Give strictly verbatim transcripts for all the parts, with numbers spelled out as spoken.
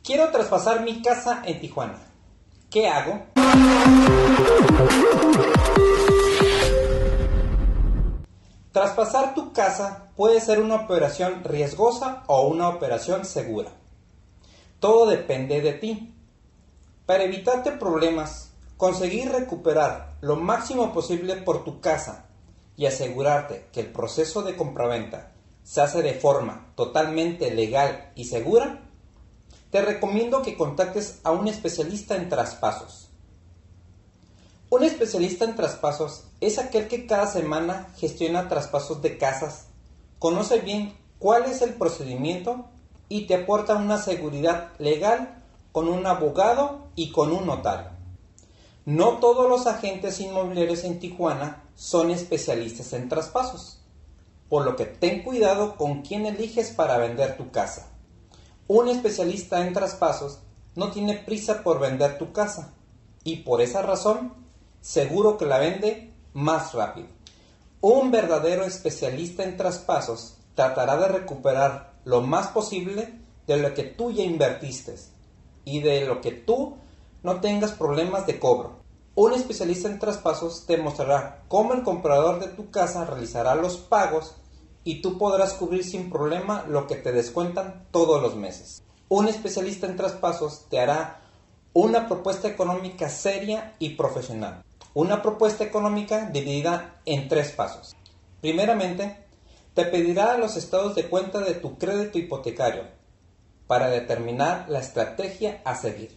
Quiero traspasar mi casa en Tijuana. ¿Qué hago? Traspasar tu casa puede ser una operación riesgosa o una operación segura. Todo depende de ti. Para evitarte problemas, conseguir recuperar lo máximo posible por tu casa y asegurarte que el proceso de compraventa se hace de forma totalmente legal y segura, te recomiendo que contactes a un especialista en traspasos. Un especialista en traspasos es aquel que cada semana gestiona traspasos de casas, conoce bien cuál es el procedimiento y te aporta una seguridad legal con un abogado y con un notario. No todos los agentes inmobiliarios en Tijuana son especialistas en traspasos, por lo que ten cuidado con quién eliges para vender tu casa. Un especialista en traspasos no tiene prisa por vender tu casa y por esa razón seguro que la vende más rápido. Un verdadero especialista en traspasos tratará de recuperar lo más posible de lo que tú ya invertiste y de lo que tú no tengas problemas de cobro. Un especialista en traspasos te mostrará cómo el comprador de tu casa realizará los pagos y tú podrás cubrir sin problema lo que te descuentan todos los meses. Un especialista en traspasos te hará una propuesta económica seria y profesional. Una propuesta económica dividida en tres pasos. Primeramente, te pedirá los estados de cuenta de tu crédito hipotecario para determinar la estrategia a seguir.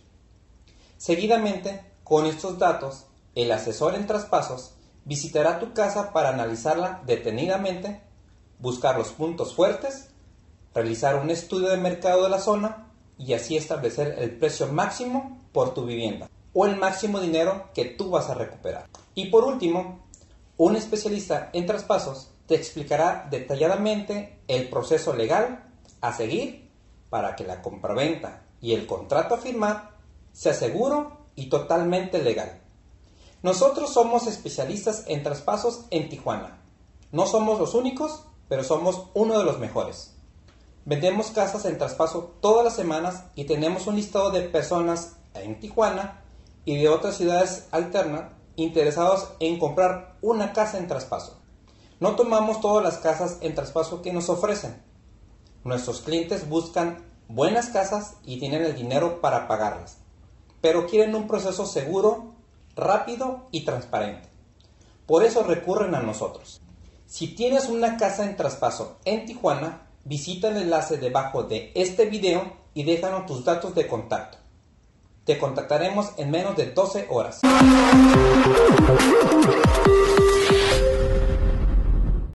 Seguidamente, con estos datos, el asesor en traspasos visitará tu casa para analizarla detenidamente, buscar los puntos fuertes, realizar un estudio de mercado de la zona y así establecer el precio máximo por tu vivienda o el máximo dinero que tú vas a recuperar. Y por último, un especialista en traspasos te explicará detalladamente el proceso legal a seguir para que la compraventa y el contrato a firmar sea seguro y totalmente legal. Nosotros somos especialistas en traspasos en Tijuana. No somos los únicos, pero somos uno de los mejores. Vendemos casas en traspaso todas las semanas y tenemos un listado de personas en Tijuana y de otras ciudades alternas interesados en comprar una casa en traspaso. No tomamos todas las casas en traspaso que nos ofrecen. Nuestros clientes buscan buenas casas y tienen el dinero para pagarlas, pero quieren un proceso seguro, rápido y transparente. Por eso recurren a nosotros. Si tienes una casa en traspaso en Tijuana, visita el enlace debajo de este video y déjanos tus datos de contacto. Te contactaremos en menos de doce horas.